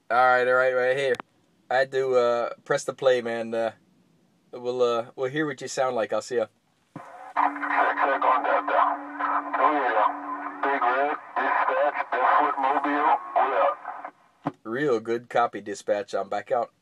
All right, right here. I had to press the play, man. We'll hear what you sound like. I'll see ya. Check on that down. Oh yeah. Big Red, Dispatch, barefoot mobile, we out. Real good copy, Dispatch. I'm back out.